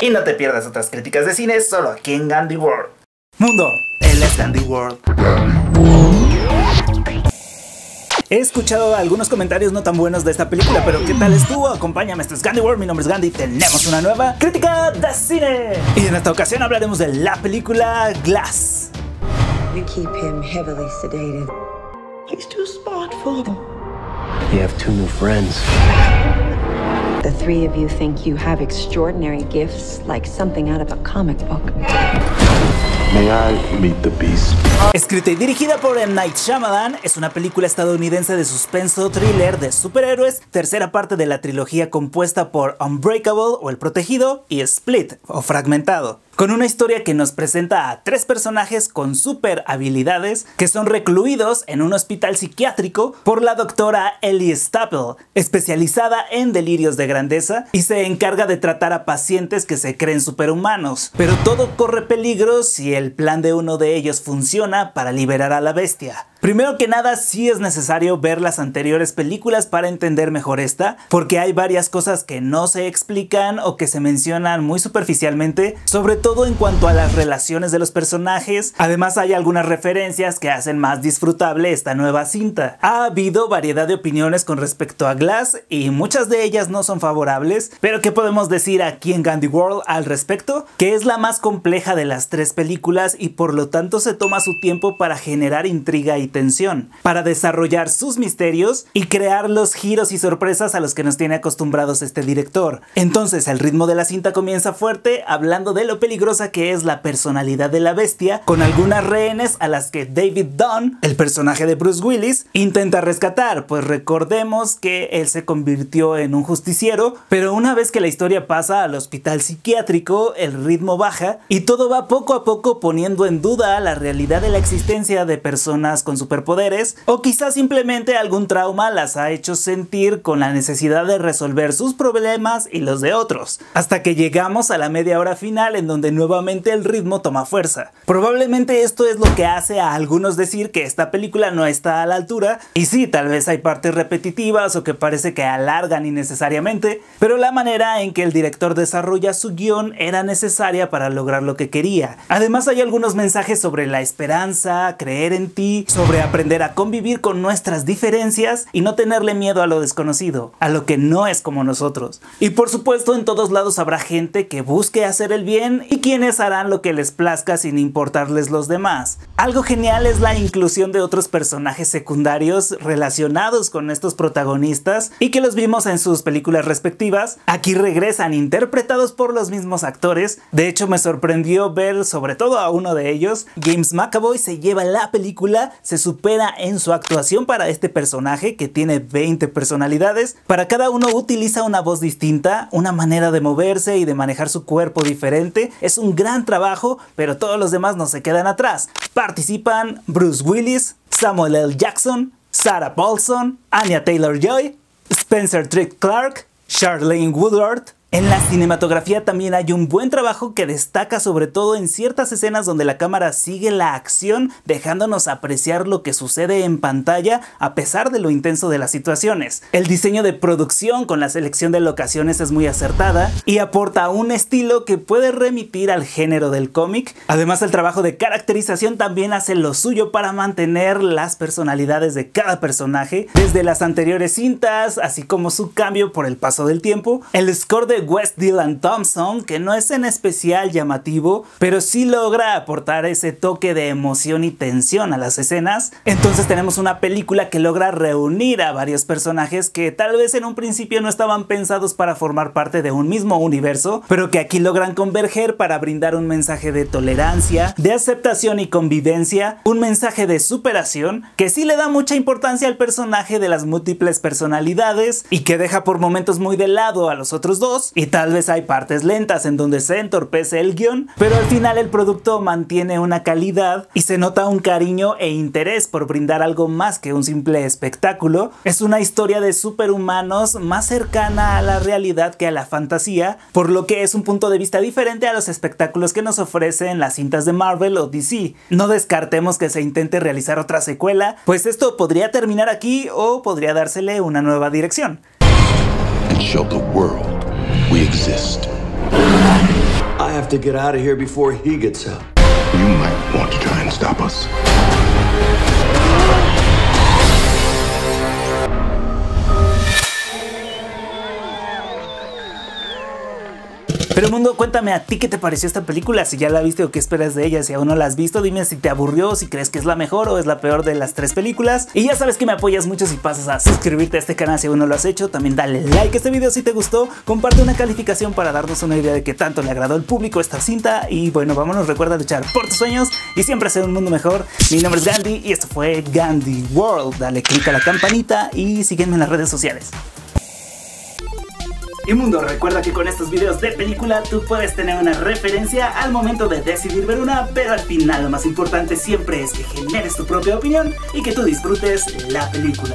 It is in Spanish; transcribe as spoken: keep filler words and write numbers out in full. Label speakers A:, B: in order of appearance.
A: Y no te pierdas otras críticas de cine solo aquí en Gandhi World. Mundo, él es Gandhi World. He escuchado algunos comentarios no tan buenos de esta película, pero ¿qué tal estuvo? Acompáñame, esto es Gandhi World, mi nombre es Gandhi y tenemos una nueva crítica de cine. Y en esta ocasión hablaremos de la película Glass.
B: You keep him heavily sedated. He's too smart for them.
C: You have two new friends.
B: The three of you think you have extraordinary gifts, like something out of a comic book.
C: May I meet the beast?
A: Escrita y dirigida por M. Night Shyamalan, es una película estadounidense de suspenso thriller de superhéroes, tercera parte de la trilogía compuesta por Unbreakable o El Protegido y Split o Fragmentado, con una historia que nos presenta a tres personajes con super habilidades que son recluidos en un hospital psiquiátrico por la doctora Ellie Staple, especializada en delirios de grandeza y se encarga de tratar a pacientes que se creen superhumanos, pero todo corre peligro si el plan de uno de ellos funciona para liberar a la bestia. Primero que nada, sí es necesario ver las anteriores películas para entender mejor esta, porque hay varias cosas que no se explican o que se mencionan muy superficialmente, sobre todo en cuanto a las relaciones de los personajes. Además hay algunas referencias que hacen más disfrutable esta nueva cinta. Ha habido variedad de opiniones con respecto a Glass y muchas de ellas no son favorables, pero ¿qué podemos decir aquí en Gandhi World al respecto? Que es la más compleja de las tres películas y por lo tanto se toma su tiempo para generar intriga y tensión, para desarrollar sus misterios y crear los giros y sorpresas a los que nos tiene acostumbrados este director. Entonces el ritmo de la cinta comienza fuerte, hablando de lo peligrosa que es la personalidad de la bestia, con algunas rehenes a las que David Dunn, el personaje de Bruce Willis, intenta rescatar, pues recordemos que él se convirtió en un justiciero, pero una vez que la historia pasa al hospital psiquiátrico, el ritmo baja y todo va poco a poco poniendo en duda la realidad de la existencia de personas con superpoderes, o quizás simplemente algún trauma las ha hecho sentir con la necesidad de resolver sus problemas y los de otros, hasta que llegamos a la media hora final en donde nuevamente el ritmo toma fuerza. Probablemente esto es lo que hace a algunos decir que esta película no está a la altura, y sí, tal vez hay partes repetitivas o que parece que alargan innecesariamente, pero la manera en que el director desarrolla su guión era necesaria para lograr lo que quería. Además hay algunos mensajes sobre la esperanza, creer en ti, sobre aprender a convivir con nuestras diferencias y no tenerle miedo a lo desconocido, a lo que no es como nosotros. Y por supuesto en todos lados habrá gente que busque hacer el bien y quienes harán lo que les plazca sin importarles los demás. Algo genial es la inclusión de otros personajes secundarios relacionados con estos protagonistas y que los vimos en sus películas respectivas. Aquí regresan interpretados por los mismos actores. De hecho me sorprendió ver sobre todo a uno de ellos. James McAvoy se lleva la película, se supera en su actuación para este personaje que tiene veinte personalidades. Para cada uno utiliza una voz distinta, una manera de moverse y de manejar su cuerpo diferente. Es un gran trabajo, pero todos los demás no se quedan atrás. Participan Bruce Willis, Samuel L. Jackson, Sarah Paulson, Anya Taylor-Joy, Spencer Trick Clark, Charlene Woodward. En la cinematografía también hay un buen trabajo que destaca sobre todo en ciertas escenas donde la cámara sigue la acción, dejándonos apreciar lo que sucede en pantalla a pesar de lo intenso de las situaciones. El diseño de producción con la selección de locaciones es muy acertada y aporta un estilo que puede remitir al género del cómic. Además el trabajo de caracterización también hace lo suyo para mantener las personalidades de cada personaje, desde las anteriores cintas, así como su cambio por el paso del tiempo. El score de Wes Dylan Thompson, que no es en especial llamativo, pero sí logra aportar ese toque de emoción y tensión a las escenas. Entonces tenemos una película que logra reunir a varios personajes que tal vez en un principio no estaban pensados para formar parte de un mismo universo, pero que aquí logran converger para brindar un mensaje de tolerancia, de aceptación y convivencia, un mensaje de superación que sí le da mucha importancia al personaje de las múltiples personalidades y que deja por momentos muy de lado a los otros dos. Y tal vez hay partes lentas en donde se entorpece el guión, pero al final el producto mantiene una calidad y se nota un cariño e interés por brindar algo más que un simple espectáculo. Es una historia de superhumanos más cercana a la realidad que a la fantasía, por lo que es un punto de vista diferente a los espectáculos que nos ofrecen las cintas de Marvel o D C. No descartemos que se intente realizar otra secuela, pues esto podría terminar aquí o podría dársele una nueva dirección.
C: And show the world we exist.
D: I have to get out of here before he gets out.
C: You might want to try and stop us.
A: Pero mundo, cuéntame a ti qué te pareció esta película, si ya la viste o qué esperas de ella. Si aún no la has visto, dime si te aburrió, si crees que es la mejor o es la peor de las tres películas. Y ya sabes que me apoyas mucho si pasas a suscribirte a este canal si aún no lo has hecho. También dale like a este video si te gustó, comparte una calificación para darnos una idea de qué tanto le agradó al público esta cinta. Y bueno, vámonos, recuerda luchar por tus sueños y siempre hacer un mundo mejor. Mi nombre es Gandhi y esto fue Gandhi World. Dale click a la campanita y sígueme en las redes sociales. Y mundo, recuerda que con estos videos de película tú puedes tener una referencia al momento de decidir ver una, pero al final lo más importante siempre es que generes tu propia opinión y que tú disfrutes la película.